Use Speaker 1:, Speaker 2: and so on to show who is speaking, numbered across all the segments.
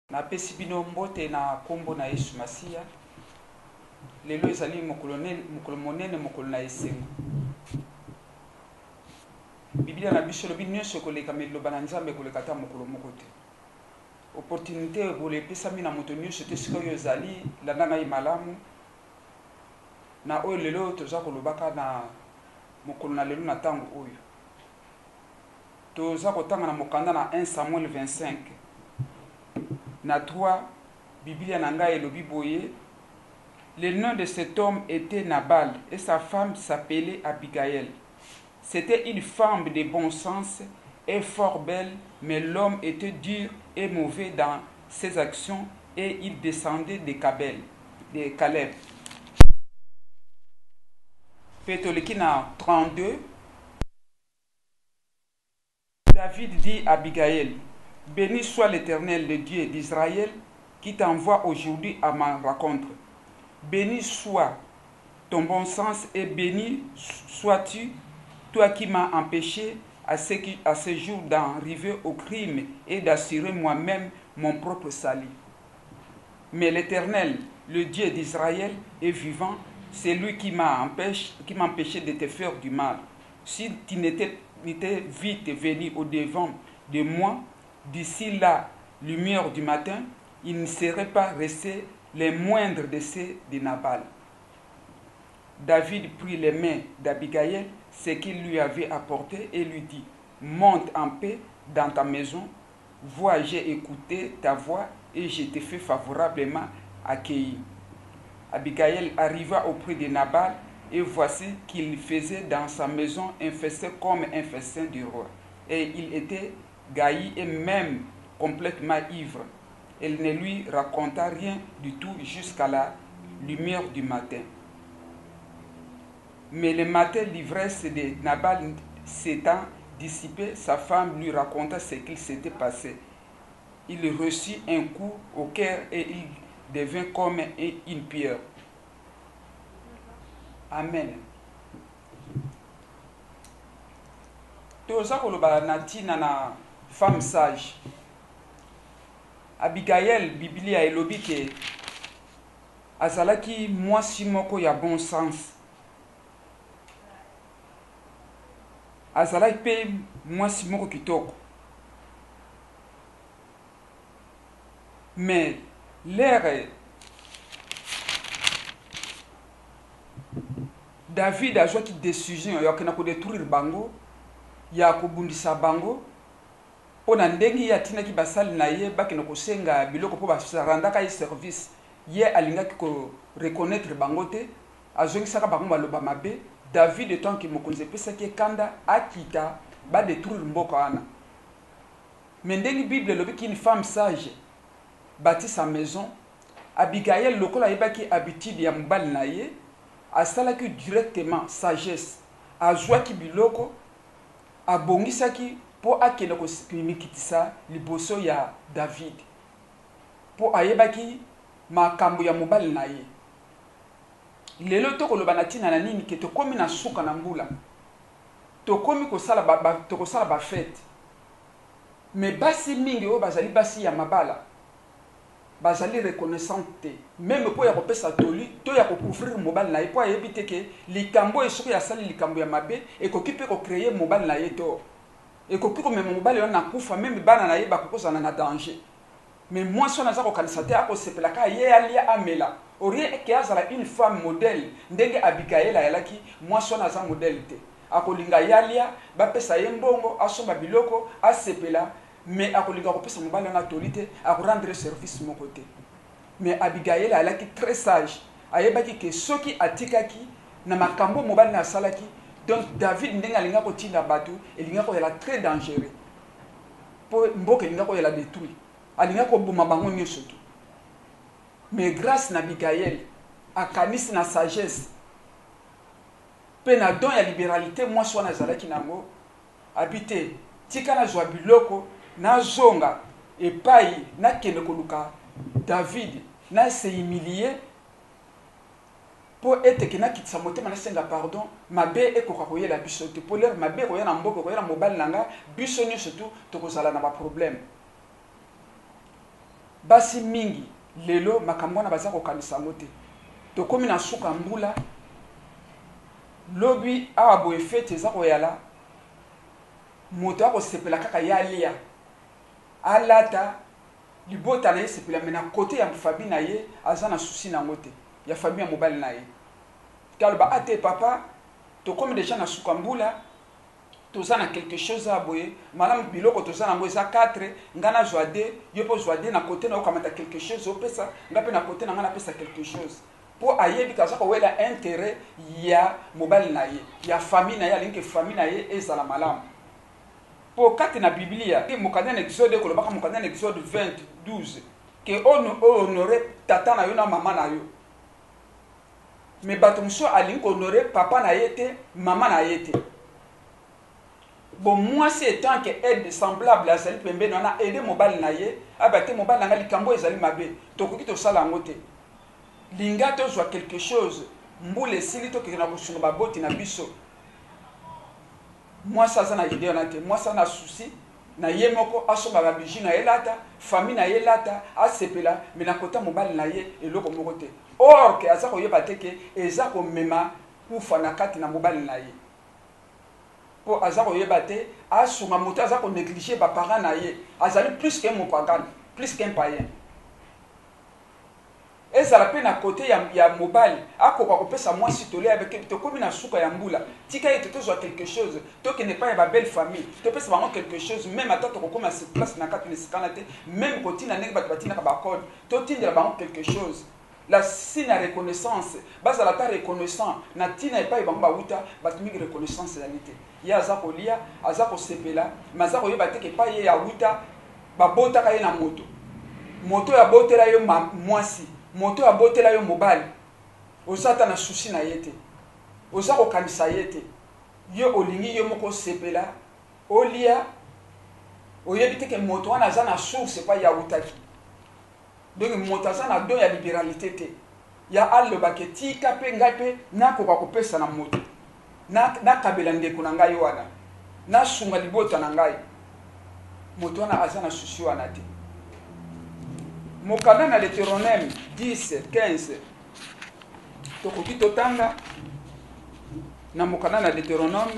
Speaker 1: Na pesi bino mbote na kombo na Yesu Masiya. Lelo ezali mokolo monene mokolo na esengo. Biblia na biso lobi nyonso koleka meloba na Nzambe koleka ta mokolo moko te. Opportunité bole pesami na moto nyonso te sika oyo ezali landa ngai malamu. Na oyo lelo toza kolobaka na mokolo na lelo na tango oyo. Toza kotanga na mokanda na 1 Samuel 25. Na 3, Biblia nanga elobi boye. Le nom de cet homme était Nabal et sa femme s'appelait Abigail. C'était une femme de bon sens et fort belle, mais l'homme était dur et mauvais dans ses actions et il descendait de Caleb. Petolekina 32. David dit à Abigail: béni soit l'Éternel, le Dieu d'Israël, qui t'envoie aujourd'hui à ma rencontre. Béni soit ton bon sens et béni sois-tu, toi qui m'as empêché à ce jour d'arriver au crime et d'assurer moi-même mon propre salut. Mais l'Éternel, le Dieu d'Israël, est vivant, c'est lui qui m'a empêché de te faire du mal. Si tu n'étais vite venu au-devant de moi, d'ici la lumière du matin, il ne serait pas resté les moindres de ceux de Nabal. David prit les mains d'Abigail, ce qu'il lui avait apporté, et lui dit: monte en paix dans ta maison. Vois, j'ai écouté ta voix et je t'ai fait favorablement accueillir. Abigail arriva auprès de Nabal, et voici qu'il faisait dans sa maison un festin comme un festin du roi. Et il était gailli et même complètement ivre. Elle ne lui raconta rien du tout jusqu'à la lumière du matin. Mais le matin, l'ivresse de Nabal s'étant dissipée, sa femme lui raconta ce qu'il s'était passé. Il reçut un coup au cœur et il devint comme une pierre. Amen. Toza koloba na tina na femme sage. Abigail, Biblia elobi ke azalaki mwasi moko ya bon sens. Azalaki pe mwasi moko kitoko. Mais l'ère David a joué une décision ya kena ko détruire bango, ya ko bundisa bango. Pona ndengi ya tina ki basali na ye bakina ko senga biloko po basarandaka ye service. Ye alingaki ko reconnaître bango te, azongi saka bango baloba mabe. David etant ki mokonzi pesaki kanda akita ba détruire mboka wana. Mais ndengi Bible lobi ki une femme sage bâtit sa maison. Abigail lokola yebaki habitude ya mobali na ye, asalaki directement sagesse, azwaki biloko, abongisaki po akende komikitisa liboso ya David, po ayebaki makambo ya mobali na ye. Lelo tokoloba na tina na nini ke tokomi na suka na mbula, tokomi kosala ba fête. Mais basi mingi oyo bazali basi ya mabala, bazali reconnaissante même po ya kopesa toli to ya kocouvrir mobile na ye po ayebite ke likambo esoko ya sali likambo ya mabe ekoki pe ko créer mobile na ye to ekoki ko mema mobile yo na kufa même bana na ye bakokozana na danger. Mais moi so naza ko kanisa te ako sepelaka ye alia amela orien ke azala une femme modèle ndenge Abigail ayalaki moi so naza modèle te akolinga yalia bapesa ye mbongo asomba biloko asepela. Mais akolinga kopesa mobali na tolite akorendre service mon côté. Mais Abigail alaki très sage, ayebaki ke soki atikaki na makambo mobali na salaki, donc David ndenga linga ko tinda batu elinga ko yela très dangereux. Po mboka linga ko yela détruit. Alinga ko boma bango nyonso tout. Mais grâce na Abigail akanis na sagesse pe na don ya libéralité moi so na zalaki nango habité tika na zwa biloko na zonga epai na kende koluka David na se humilier po ete ke na kitisa motema na senga pardon mabe ekoka koyela biso te po l'air mabe koyela mboka koyela mobali nanga biso nyonso tout tokozala na ba problème. basi mingi lelo makambo na baza kokanisa ngo te tokomi na suka mbula lobi awa boye fete eza koyala moto akosepela kaka ye alia alata libota na ye sepela me na kote ya famille na ye aza na susi nango te ya famille ya mobali na ye kaloba ate papa tokomi deja na suka mbula toza na quelque chose a boye malamu biloko toza nango eza 4 nga na zwa 2 yo mpo zwa 2 na kote na okamata quelque chose opesa nga mpe na kote na nga napesa quelque chose mpo ayebi kaza kowela intérêt ya mobali na ye ya famille na ye alingi famille na ye ezala malamu mpo kati na biblia mokanda na exode kolobaka mokanda na exode 20:12 ke honore tata na yo na mama na yo me bato mosusu alingi kohonore papa na ye te mama na ye te bon mwasi etant ke aide semblable azali pembeni wana aide mobali na ye abate mobali na nga likambo ezali mabe tokoki tosala yango te linga tozwa quelque chose mbula esili tokeke na kosunga baboti na biso mwasi aza na ide wana te mwasi aza na susi na ye moko asomba babiju na ye lata famille na ye lata asepela me na kota mobali na ye eloko moko te or ke aza koyeba te ke eza komema kufa na kati na mobali na ye po aza koyeba te asunga moto aza konéglige baparent na ye azali plus qu'un mopagane plus qu'un païen ezala mpe na kote ya mobali akoka kopesa mwasi tole avec tokomi na suka ya mbula tika ete tozwa quelque chose tokende epai ya babelle famille topesa bango quelque chose même ata tokokoma sur place na kati na esikana te même kotina ndenge bato batindaka bacode totindela bango quelque chose la signe ya reconnaissance bazala ta reconnaissant na ntina epai bango bawuta bato mingi reconnaissance ezali te ye aza kolia aza kosepela me aza koyeba teke epai ye ya wuta babotaka ye na moto moto oyo abotela yo mwasi moto oyo abotela yo mobali oza ata na susi na ye te oza kokanisa ye te yo olingi yo moko osepela olia oyebi teke moto wana aza na source epai ya wutaki donc moto aza na don ya libéralité te ya alobake tika mpe ngai mpe nakoka kopesa na moto nakabela ndeko na ngai wana nasunga libota na ngai moto wana aza na susi wana te mokanda na Deutéronome 10:15 tokoki totanga na mokanda na Deutéronome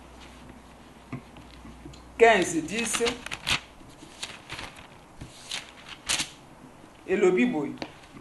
Speaker 1: 15:10 elobi boye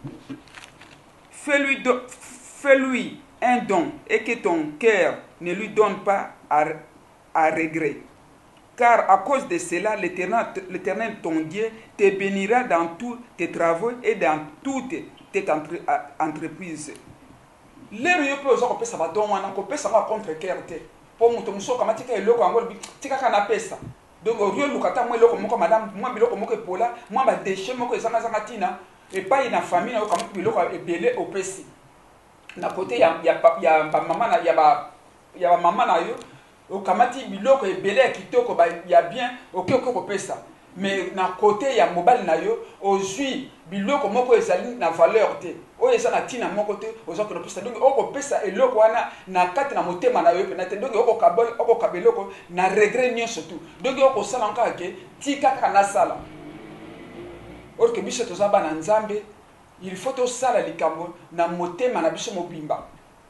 Speaker 1: fais-lui un don et que ton cœur ne lui donne pas à regret. Car à cause de cela, l'Éternel, ton Dieu, te bénira dans tous tes travaux et dans toutes tes entreprises. Lero yo pe ozo kopesa ba don wana kopesa ba contre cœur te. Po muto musoka matika eloko yango tika kana pesa. Donc orio lukata mwe eloko moko madame mwa biloko moko epola mwa ba déchet moko ezanga zanga tina et pas ina famille na yo kama biloko ebele opesi. Na côté ya ba mama na ya ba mama na yo okamati biloko ebele ya kitoko ba ya bien okoko kopesa mais na côté ya mobali na yo ozui biloko moko ezali na valeur te o eza na tina moko te ozo ko pesa donc okopesa eloko wana na kati na motema na yo pe na te donc okokabeloko na regret nyonso tout donc okosala nkaka ke tika kana sala or que biso tozaba na nzambe il faut tosala likambo na motema na biso mobimba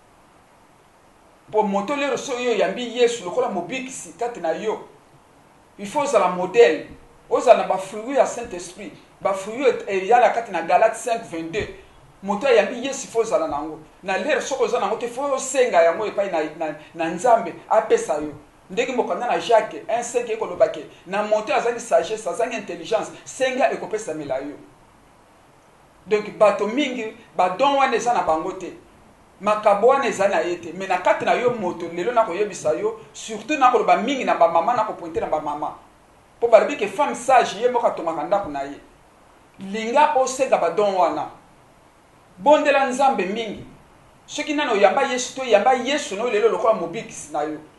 Speaker 1: pour moto lero so yo yambi Yesu lokola mobikisi kati na yo il faut uzala modèle ozala ba fruit ya Saint-Esprit ba fruit ya la kati na Galates 5:22 moto yambi Yesu il faut uzala nango na lero so kozala nango te faut senga yango epai na nzambe apesa yo ndenge mokanda na Jacques 1:5 ekolobake na moto azali sagesse azali intelligence senga ekopesa mela yo donc bato mingi ba don wana eza na bango te makabo wana eza na ye te me na kati na yo moto lelo na koyebisa yo surtout na koloba mingi na bamama na kopointe na bamama mpo balobi ke femme sage ye moko atongaka ndako na ye linga osenga badon wana bondela nzambe mingi soki nano oyamba Yesu to oyamba Yesu na yo lelo lokola mobikisi na yo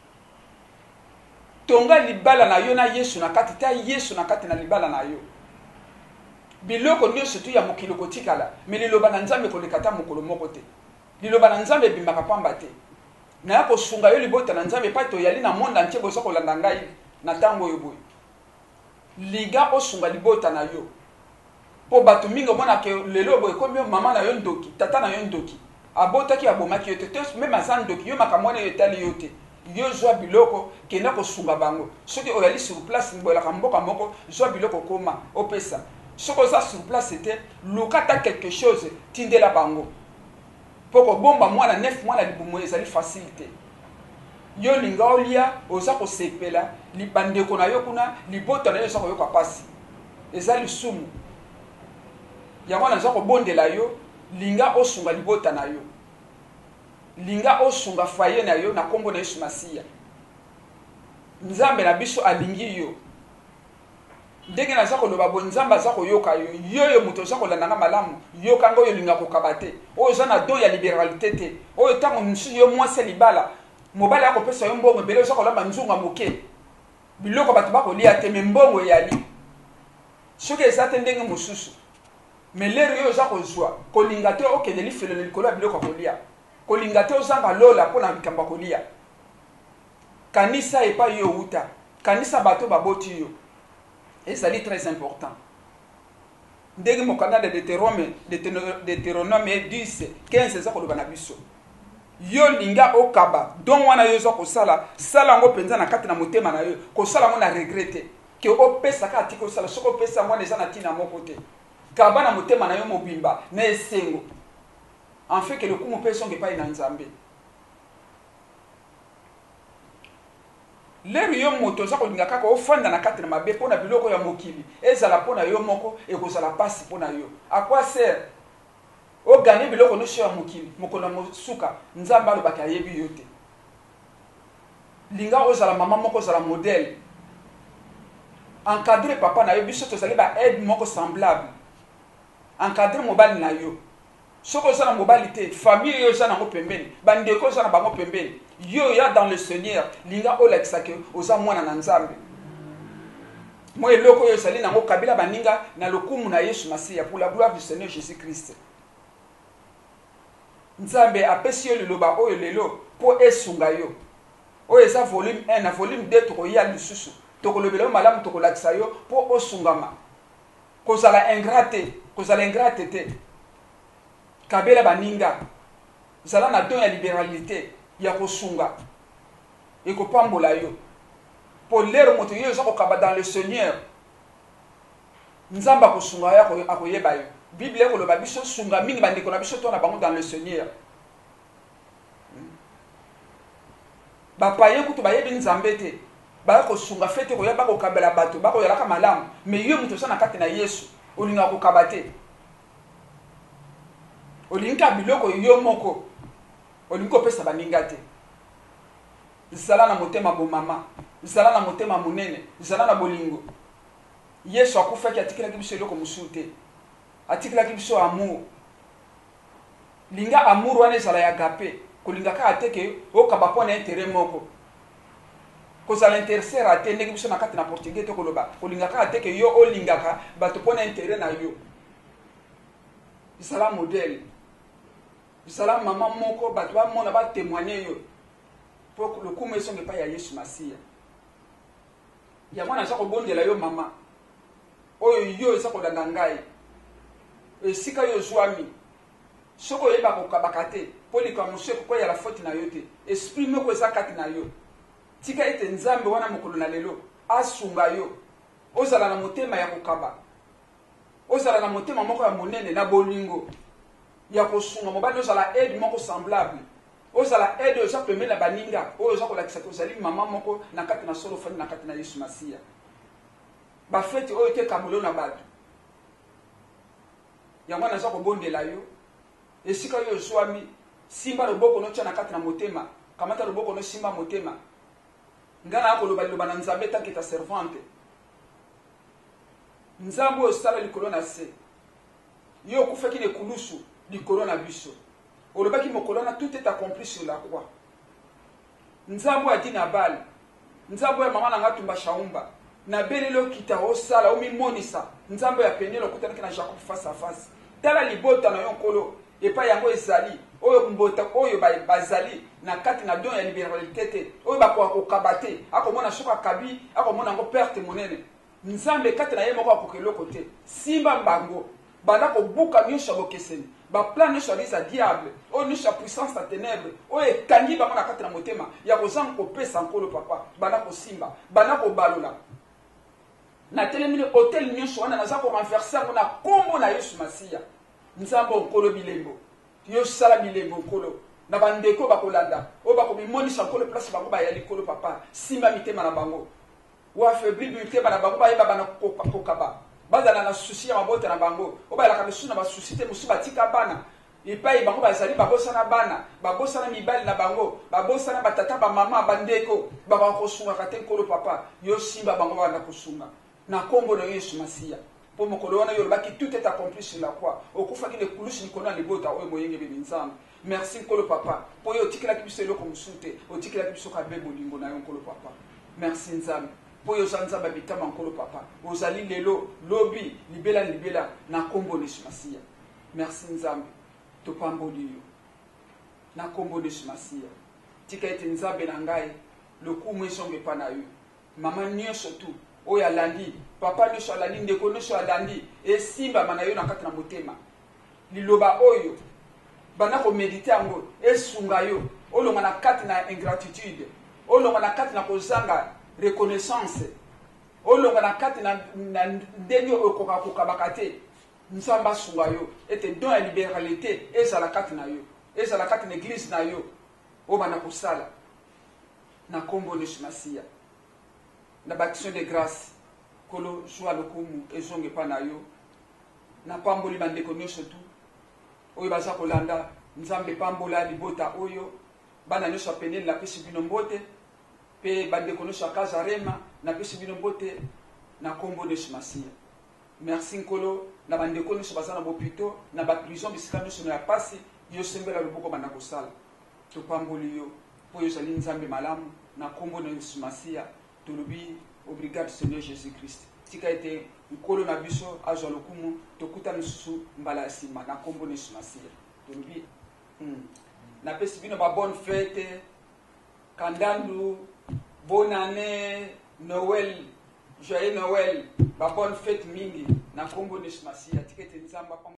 Speaker 1: tonga libala na yo na Yesu na kati ta Yesu na kati na libala na yo biloko nyonso tu ya mokili kotikala me liloba na nzambe koleka ta mokolo moko te liloba na nzambe ebimbaka pamba te na ya kosunga yo libota na nzambe pa toyali na monde entier boza kolanda ngai na ntango oyo boye liga osunga libota na yo po bato mingi omona ke lelo boye komi mama na yo ndoki tata na yo ndoki abotaki abomaki yo te même aza ndoki yo makambo wana yo etali yo te yo zwa biloko kenda kosunga bango soki oyali sur place boyelaka mboka moko zwa biloko koma opesa soki oza sur place te luka ta quelque chose tindela bango mpo kobomba mwana 9 mois na libumu ezali facile te yo linga olia oza kosepela bandeko na yo kuna libota na yo eza koyoka pasi eza lisumu yango wana naza kobondela yo linga osunga libota na yo linga osunga faye na yo na kombo na Yesu Masiya nzambe na biso alingi yo ndenge naza koloba bo nzambe aza koyoka yo yo moto oza kolandanga malamu yokanga oyo linga kokaba te oyo oza na don ya liberalité te oyo ntango mosusu yo mwasi libala mobali akopesa yo mbongo ebele oza kolamba nzunga moke biloko bato bakolia te me mbongo eyali soki eza te ndenge mosusu me lero yo oza kozwa kolinga te okende lifelo na likolo ya biloko ya kolia kolinga te ozanga lola mpo na likambo ya kolia kanisa epai yo wuta kanisa bato baboti yo ezali très important ndenge mokanda de Deutéronome 10:15 eza koloba na biso yo linga okaba don wana yo oza kosala sala yango mpenza na kati na motema na yo kosala yango na regrete ke opesaka atiki osala soki opesa mwana eza na ntina moko te kaba na motema na yo mobimba na esengo en fait que le kumu mpe esonga epai na nzambe lero yo moto oza kolinga kaka ofanda na kati na mabe mpo na biloko ya mokili ezala mpo na yo moko ekozala pasi mpo na yo akwa ser ogane biloko nyonso ya mokili mokolo na mosuka nzambe alobaki ayebi yo te linga ozala mama moko ozala modèle encadre papa na yo biso tozali baaide moko semblable encadre mobali na yo soki oza na mobali te famille yo oza nango pembeni bandeko oza na bango pembeni yo ya dans le Seigneur linga olakisa ke oza mwana na nzambe mo eloko oyo ezali nango kabila baninga na lokumu na Yesu Masiya pour la gloire du Seigneur Jésus-Christ nzambe apesi yo liloba oyo lelo mpo esunga yo oyo eza volume 1 na volume 2 tokoya lisusu tokolobela yo malamu tokolakisa yo mpo osungama kozala ingrate te kabela baninga zala na don ya libéralité ya kosunga ekopambola yo po lero moto yo oza kokaba dans le Seigneur nzamba kosunga yo akoyeba yo Bible ekoloba biso sunga mingi bandeko na biso to na bango dans le Seigneur bapaye kutu bayebi nzambe te baya kosunga fete koyeba kokabela bato bakoyelaka malamu me yo moto oza na kati na Yesu olinga kokaba te olinga biloko yo moko olinga kopesa baninga te zala na motema bomama zala na motema munene zala na bolingo Yesu akufaki atikilaki biso eloko mosusu te atikilaki biso amour linga amour wana ezala ya agape kolinga kaka te ke okaba mpo na intérêt moko kozala intercere ate ndenge biso na kati na portugais te koloba kolinga kaka te ke yo olingaka bato mpo na intérêt na yo zala modèle zala mama moko bato bamona batémoigne yo mpo lokumu esonga epai ya Yesu Masiya yango naza kobondela yo mama oyo yo eza kolanda ngai esika yo ozwami soki oyeba kokabaka te mpo likambo mosusu ekokwea la faute na yo te esprit moko eza kati na yo tika ete nzambe wana mokolo na lelo asunga yo ozala na motema ya kokaba ozala na motema moko ya monene na bolingo ya kosunga mobali ozala aide moko semblable ozala aide oza pembeni na baninga oyo oza kolakisa ozali mama moko na kati na solo fani na kati na Yesu Masiya bafeti oyo te kabolo na bato yango naza kobondela yo esika yo ozwami simba loboko notya na kati na motema kamata loboko no simba motema ngana akoloba liloba na nzambe tanke ta servante nzambe osala likolo na se yo okufaki nekulusu likolo na biso olobaki mokolo na tout est accompli sur la croix nzambe adi na bali nzambe ya mama na nga tumba shaumba na belelo kita osala omimonisa nzambe ya penelo kutanaki na Jacob face à face tala libota na yo nkolo epa yango ezali oyo mbota oyo bazali na kati na don ya libéralité te oyo bakoka kokaba te akomona soki akabi akomona yango perte monene nzambe kati na ye moko akoka eloko te simba mbango banda ko buka nyonso bokeseni ba plan nyonso aliza diable o nyonso puissance à ténèbres o ekangi bango na kati na motema ya kozanga kopesa nkolo papa banda kosimba banda kobalola na telemine hôtel nyonso wana naza ko renverser ngo na kombo na Yesu Masiya nzambo nkolo bilembo yo sala bilembo nkolo na bandeko bakolanda o bakomimonisa nkolo place bango bayali nkolo papa simba mitema na bango wa affaibli mitema na bango bayeba bana kokaba bazala na souci ya mabota na bango o bayalaka misu na basusi te mosu batika bana epai bango bazali babosana bana babosana mibali na bango babosana batata bamama bandeko babakosunga te nkolo papa yo simba bango bana kosunga na kombo na Yesu Masiya po mokolo wana yo lobaki tout est accompli sur la croix okufaki le kulusi nikona libota oyo moyenge be nzambe merci nkolo papa po yo tikelaki biso eloko musute otikelaki biso kabe bolingo na yo nkolo papa merci nzambe po yo nzambe bitama nkolo papa ozali lelo lobi libela na kombo na Yesu Masiya merci nzambe topamboli yo na kombo na Yesu Masiya tika ete nzambe na ngai lokumu esonge pa na yo mama nyonso tu oyo alandi papa nyonso alandi ndeko nyonso alandi esimba mana yo na kati na motema liloba oyo bana komedite yango esunga yo olonga na kati na ingratitude olonga na kati na kozanga reconnaissance olonga na kati na ndenge okokabaka te nzambe asunga yo ete don ya libéralité ezala kati na yo ezala kati na église na yo oyo bana kosala na kombo na Yesu Masiya na bâtissons de grâce kolo joie lokumu ezonge pa na yo na pamboli bandeko nyonso tu oyo baza kolanda nzambe pambola libota oyo bana nyonso apendeli na pesi bino mbote pe bandeko nyonso akazarema na pesi bino mbote na kombo na Yesu Masiya merci nkolo na bandeko nyonso baza na bopito na baprison bisika nyonso na ya pasi yo sembela loboko banda kosala topamboli yo po yo ozali nzambe malamu na kombo na Yesu Masiya tolobi obrigado Seigneur Jésus-Christ tika ete nkolo na biso azwa lokumu tokuta misusu mbala ya nsima na kombo na Yesu Masiya tolobi napesi bino ba bonne fête kandandu bonne année Noël joyeux Noël ba bonne fête mingi na kombo na Yesu Masiya tika ete nzamba